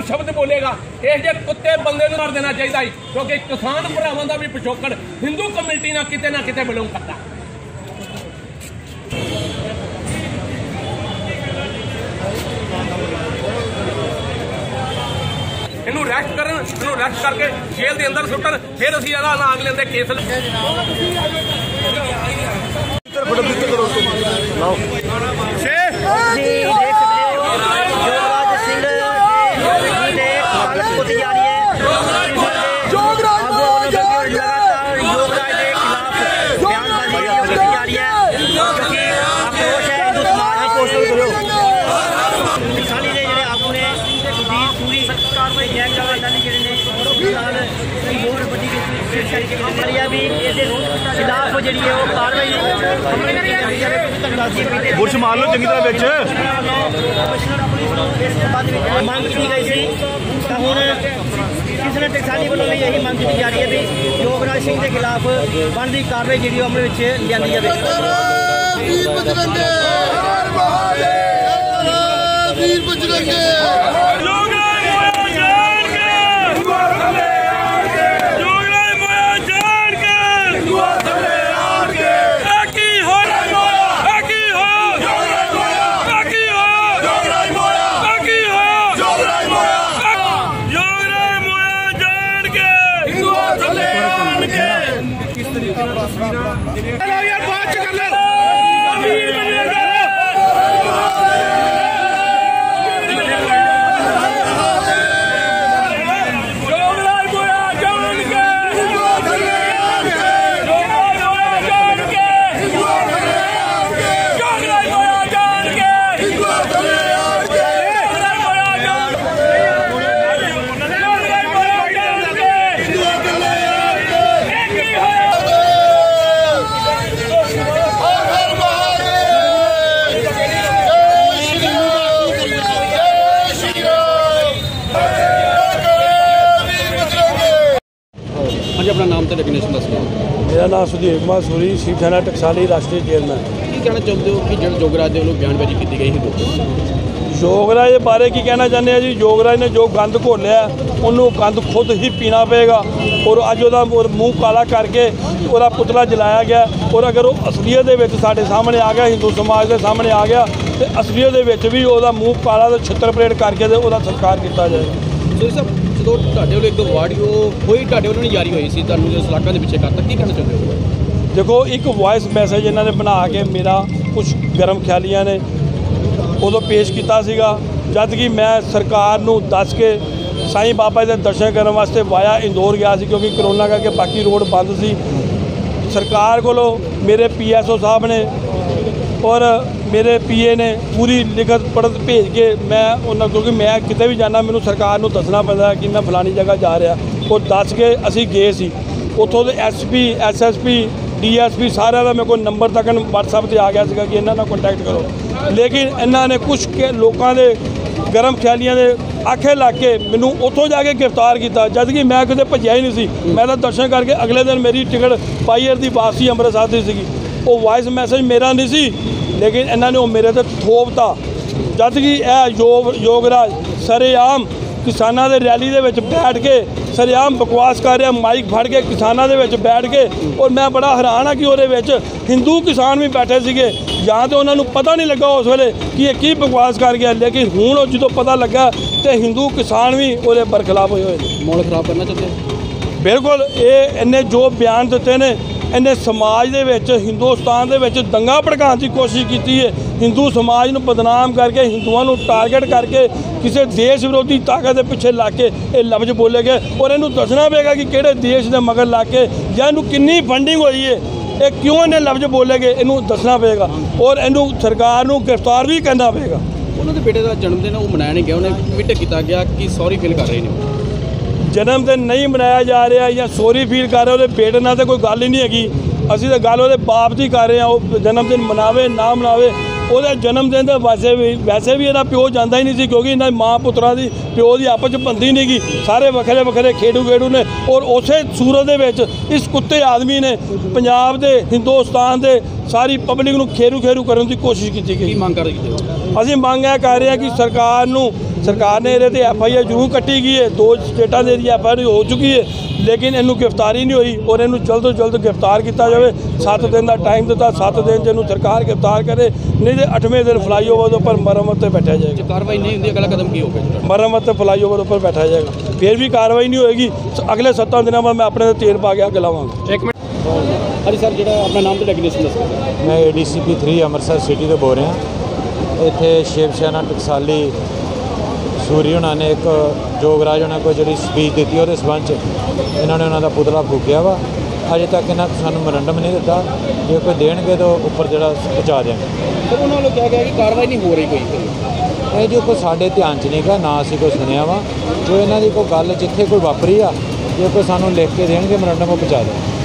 शब्द बोलेगा इह जे कुत्ते बंदे नूं मार देना चाहिए, क्योंकि किसान भरावां दा भी पिछोकड़ हिंदू कम्यूनिटी ना किते बिलोंग करता। इनू रैस्ट करन, इनू रैस्ट करके जेल के अंदर सुट्टन, फिर असीं इहदा ना अगले दे केस बुरश मार लो चंगी तरह बिच मंग की गई थी। हुण किसी टकसाली वालों ने यही मंग की जा रही है भी योगराज सिंह के खिलाफ बनती कार्रवाई जी अमल में लियाई जाए। अपना नाम तो डेफिनेशन दस। मेरा नाम सुधीर कुमार सूरी, शिव थाना टकसाली राष्ट्रीय चेयरमैन। की कहना चाहते हो कि जो जोगराज के बयानबाजी की गई है जोगराज बारे की कहना चाहते हैं जी, जोगराज ने जो गंद घोलिया उन्होंने गंद खुद ही पीना पेगा और अज वो मूँह काला करके वो पुतला जलाया गया और अगर वो असलीयत के साढ़े सामने आ गया, हिंदू समाज के सामने आ गया तो असलीयत भी वो मूँह काला तो छित्र परेड करके वो संस्कार किया जाएगा। सो सब जो एक दो वाडियो कोई जारी हुई सी जो सलाखा के पिछे करता की कहना चाहते हो? देखो एक वॉइस मैसेज इन्होंने बना के मेरा कुछ गर्म ख्यालियाँ ने उदों पेश किया सीगा, जद कि मैं सरकार नूं दस के साईं बाबा के दर्शन करने वास्ते वाया इंदौर गया सी, क्योंकि करोना करके बाकी रोड बंद सी। सरकार को मेरे PSO साहब ने और मेरे PA ने पूरी लिखत पढ़त भेज के मैं उन्होंने, क्योंकि मैं किते भी जाना मैनू सरकार नूं दसना पैंदा कि मैं फलानी जगह जा रहा, और दस के असी गए सी। उतों के SP SSP DSP सारे का मेरे को नंबर तक WhatsApp से आ गया सीगा कि इन्होंने कॉन्टैक्ट करो, लेकिन इन्होंने कुछ के लोगों के गर्म ख्यालियां के आखे ला के मैनू उतों जाके गिरफ्तार किया, जद कि मैं किते भज्या ही नहीं सी। मैं तो दर्शन करके अगले दिन मेरी टिकट पाईयर की वापसी अमृतसर की सी। वो वॉइस मैसेज मेरा नहीं सी, लेकिन इन्होंने मेरे ते थोपता, जद कि योगराज सरेआम किसानों के रैली के बैठ के सरेआम बकवास कर रहा, माइक फड़ के किसानों के बैठ के। और मैं बड़ा हैरान हाँ कि वो हिंदू किसान भी बैठे थे, या तो उन्होंने पता नहीं लगा उस वेले कि ये की बकवास कर गया, लेकिन हूँ जो पता लगा तो हिंदू किसान भी वो बरखिलाफ हुए। माहौल खराब करना चाहते हैं? बिल्कुल, ये इन्हें जो बयान दिते ने इन्हें समाज के हिंदुस्तान के दंगा भड़काने की कोशिश की है, हिंदू समाज को बदनाम करके हिंदुओं को टारगेट करके किसी देश विरोधी ताकत के पिछे ला के ये लफ्ज़ बोले गए। और इनू दसना पेगा कि किहड़े देश के मगर ला के या इनू कितनी फंडिंग हुई है, ये क्यों इन्हें लफ्ज़ बोले गए, इनू दसना पेगा और इनू सरकार को गिरफ्तार भी करना पेगा। उन्होंने बेटे का जन्मदिन वो मनाया नहीं गया, उन्हें ट्वीट किया गया कि सॉरी फील कर रहे हैं। जन्मदिन नहीं मनाया जा रहा या सॉरी फील कर रहे, वो बेटे नाल तो कोई गल ही नहीं हैगी। असीं तो गल वो बाप की कर रहे हैं, वो जन्मदिन मनावे ना मनावे, वो जन्मदिन तो वैसे भी इहदा प्यो जाता ही नहीं सी, क्योंकि इन्हें माँ पुत्रा की प्यो की आपस बनती नहीं गई, सारे वखरे वखरे खेडू ने। और उस सूरत दे विच इस कुत्ते आदमी ने पंजाब के हिंदुस्तान के ਸਾਰੀ ਪਬਲਿਕ ਨੂੰ ਖੇਰੂ ਕਰਨ ਦੀ ਕੋਸ਼ਿਸ਼ ਕੀਤੀ ਕੀ ਗਈ। ਮੰਗ ਕਰ ਰਹੇ ਹੋ? ਅਸੀਂ ਮੰਗ ਇਹ ਕਰ ਰਹੇ ਹਾਂ ਕਿ ਸਰਕਾਰ ਨੇ ਇਹਦੇ ਤੇ FIR ਜ਼ਰੂਰ ਕੱਟੀ ਗਈ ਹੈ, 2 ਸਟੇਟਾਂ ਦੇ FIR ਹੋ ਚੁੱਕੀ ਹੈ, ਲੇਕਿਨ ਇਹਨੂੰ ਗ੍ਰਿਫਤਾਰੀ ਨਹੀਂ ਹੋਈ ਔਰ ਇਹਨੂੰ ਜਲਦ ਤੋਂ ਜਲਦ ਗ੍ਰਿਫਤਾਰ ਕੀਤਾ ਜਾਵੇ। 7 ਦਿਨ ਦਾ ਟਾਈਮ ਦਿੱਤਾ, 7 ਦਿਨ 'ਚ ਇਹਨੂੰ ਸਰਕਾਰ ਗ੍ਰਿਫਤਾਰ ਕਰੇ, ਨਹੀਂ ਤੇ 8ਵੇਂ ਦਿਨ ਫਲਾਈਓਵਰ ਦੇ ਉੱਪਰ ਮੁਰੰਮਤ ਤੇ ਬੈਠਿਆ ਜੇ ਜਾਏਗਾ। ਕਾਰਵਾਈ ਨਹੀਂ ਹੁੰਦੀ ਅਗਲਾ ਕਦਮ ਕੀ ਹੋਵੇਗਾ ਜੀ? ਮੁਰੰਮਤ ਤੇ ਫਲਾਈਓਵਰ ਦੇ ਉੱਪਰ ਬੈਠਾ ਜਾਏਗਾ। ਫਿਰ ਵੀ ਕਾਰਵਾਈ ਨਹੀਂ ਹੋਏਗੀ, ਅਗਲੇ 7 ਦਿਨਾਂ ਬਾਅਦ ਮੈਂ ਆਪਣੇ ਤੇ ਤੇਲ ਪਾ ਕੇ ਅੱਗ ਲਾਵਾਂਗਾ। ਇੱਕ ਮਿੰਟ ਹਾਂਜੀ ਸਰ, ਜਿਹੜਾ ਆਪਣਾ ਨਾਮ ਤੇ ਡੈਗਨੇਸ਼ਨ ਦੱਸੋ। ਮੈਂ ADCP 3 ਅੰਮ੍ਰਿਤਸਰ ਸਿਟੀ ਤੋਂ ਬੋਲ ਰਿਹਾ। ਇੱਥੇ ਸ਼ਿਵ ਸੈਨਾ ਟਕਸਾਲੀ ਸੂਰੀ ਉਹਨਾਂ ਨੇ ਇੱਕ ਜੋਗਰਾਜ ਉਹਨਾਂ ਕੋਲ ਜਿਹੜੀ ਸਪੀਚ ਦਿੱਤੀ ਉਹਦੇ ਸੰਬੰਧ 'ਚ ਇਹਨਾਂ ਨੇ ਉਹਨਾਂ ਦਾ ਪੁਤਲਾ ਫੂਕਿਆ ਵਾ। ਅਜੇ ਤੱਕ ਇਹਨਾਂ ਸਾਨੂੰ ਮੈਮੋਰੰਡਮ ਨਹੀਂ ਦਿੱਤਾ, ਜੇ ਕੋਈ ਦੇਣਗੇ ਤਾਂ ਉੱਪਰ ਜਿਹੜਾ ਪਹੁੰਚਾ ਦਿਆਂਗੇ। ਸਰ ਉਹਨਾਂ ਵੱਲੋਂ ਕਿਹਾ ਗਿਆ ਕਿ ਕਾਰਵਾਈ ਨਹੀਂ ਹੋ ਰਹੀ ਕੋਈ। ਇਹ ਜੋ ਕੋਈ ਸਾਡੇ ਧਿਆਨ 'ਚ ਨਹੀਂਗਾ, ਨਾ ਅਸੀਂ ਕੋਈ ਸੁਣਿਆ ਵਾ। ਜੋ ਇਹਨਾਂ ਦੀ ਕੋਈ ਗੱਲ ਜਿੱਥੇ ਕੋਈ ਵਾਪਰੀ ਆ, ਜੇ ਕੋਈ ਸਾਨੂੰ ਲਿਖ ਕੇ ਦੇਣਗੇ ਮੈਮੋਰੰਡਮ ਉਹ ਪਹੁੰਚਾ ਦੇਣਗੇ।